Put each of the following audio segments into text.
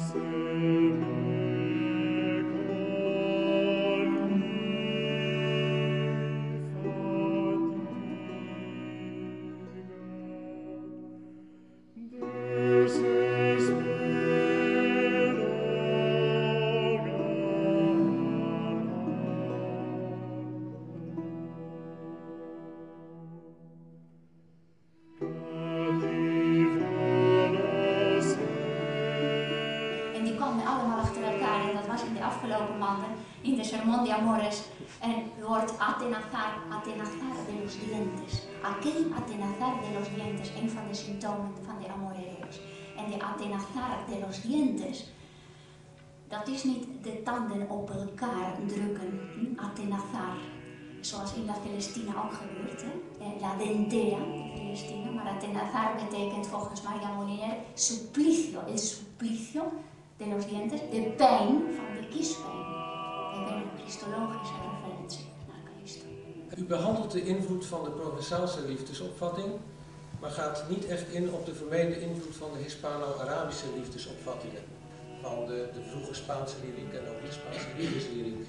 afgelopen maanden in de Sermón de Amores el woord atenazar de los dientes. Aquel atenazar de los dientes, een van de symptomen van de amoreus. En de atenazar de los dientes, dat is niet de tanden op elkaar drukken, atenazar, zoals in La Celestina ook gebeurt, la dentera, de Celestina, maar atenazar betekent volgens Maria Moliner suplicio, el suplicio de los dientes, de pijn van de kiespijn. We hebben een christologische referentie naar Christus. U behandelt de invloed van de Provençaalse liefdesopvatting, maar gaat niet echt in op de vermeende invloed van de Hispano-Arabische liefdesopvattingen. Van de vroege Spaanse lyriek en ook de Spaanse liefdeslyriek.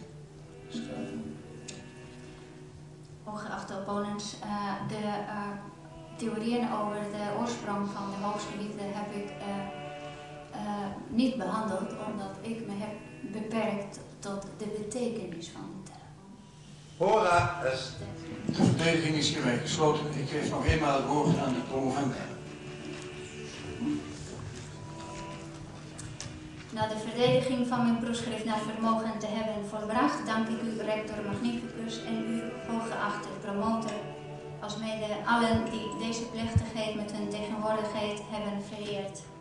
Ongeacht opponents, de theorieën over de oorsprong van de hoogste liefde heb ik niet behandeld, omdat ik me heb beperkt tot de betekenis van de term. Hora est. De verdediging is hiermee gesloten. Ik geef nog eenmaal het woord aan de promovent. Na de verdediging van mijn proefschrift naar vermogen te hebben volbracht, dank ik u, rector magnificus, en u, hooggeachte promotor, alsmede allen die deze plechtigheid met hun tegenwoordigheid hebben vereerd.